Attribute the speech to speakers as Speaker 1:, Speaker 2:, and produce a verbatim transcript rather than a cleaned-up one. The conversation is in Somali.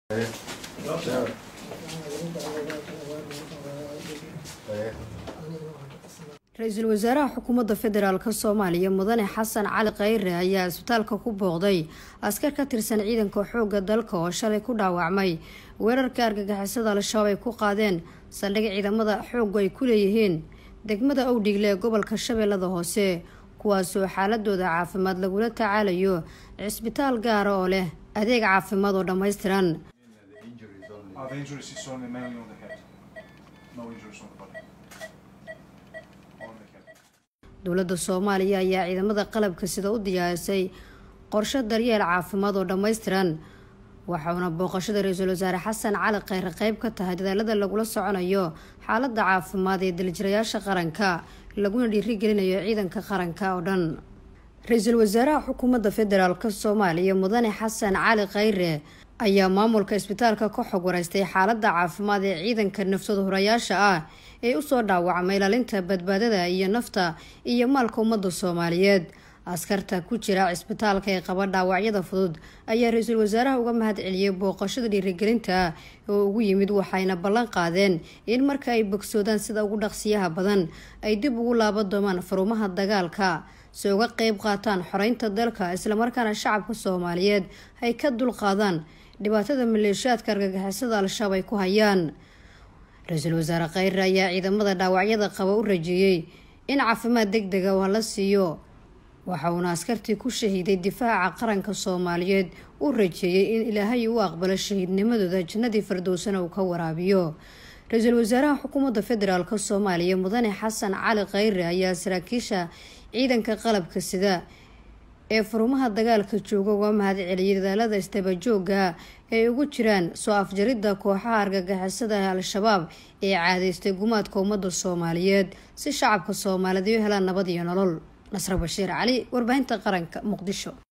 Speaker 1: ra-iisul wasaaraha xukuumadda federaalka soomaaliya mudane xasan cali khayre ayaa isbitaalka ku booqday askar ka tirsan ciidanka xoogga dalka oo shalay ku dhaawacmay weerarka argagixisada al-shabaab ay ku qaadeen saldhig ciidamada xooggu ay ku leeyihiin degmada owdhigle ee gobolka shabeellada hoose kuwaasoo xaaladooda caafimaad lagula tacaalayo cisbitaal gaara oo leh adeeg caafimaad oo dhammaystiran.
Speaker 2: Uh, the injuries is only mainly on the head. No injuries on the body. On the head.
Speaker 1: dowladda Soomaaliya ayaa ciidamada qalabka sida u diyaarisay qorshe daryeel caafimaad oo dhammaystiran waxaana booqashada ra-iisul wasaare xasan cali khayre qayb ka tahay dadaalada lagula soconayo xaaladda caafimaad ee daljirayaasha qaranka laguna dhiirigelinayo ciidanka qaranka oo dhan. ra-iisul wasaaraha xukuumadda federaalka Soomaaliya mudane xasan cali khayre ayaa maamulka isbitaalka ka xog wareystay xaaladda caafimaad ee ciidanka naftooda hurayaasha ah ee usoo dhaawacmay ilaalinta badbaadada iyo nafta iyo maalka ummadda Soomaaliyeed. askarta ku jira cisbitaalka ee qaba dhaawacyada fudud ayaa ra-iisul wasaaraha uga mahad celiyay booqashada dhiirigelinta oo ugu yimid waxayna ballan qaadeen in marka ay bogsoodaan sida ugu dhaqsiyaha badan ay dib ugu laaban doonaan farumaha dagaalka si uga qayb qaataan xoreynta dalka islamarkaana shacabka Soomaaliyeed ay ka dulqaadaan dhibaatada maleeshiyaadka argagixisada al-shabaab ay ku hayaan. ra-iisul wasaare khayre ayaa ciidamada dhaawacyada qaba u rajeeyay in caafimaad degdeg ah oo la siiyo waxa uuna askartii ku shahiiday difaaca qaranka Soomaaliyeed u rajeeyay in Ilaahay uu aqbalo shahiidnimadooda jannadii firdowsana uu ka waraabiyo. ra-iisul wasaaraha xukuumadda federaalka Soomaaliya mudane xasan cali khayre ayaa saraakiisha ciidanka qalabka sida ee farumaha dagaalka jooga uga mahad celiyay dadaalada istabajooga ee ugu jiraan soo afjaridda kooxaha argagixisada ee al-shabaab ee caadaystay gumaadka ummadda Soomaaliyeed si shacabka Soomaaliyeed u helaan nabad iyo nolol. nasra bashiir cali warbaahinta qaranka muqdisho.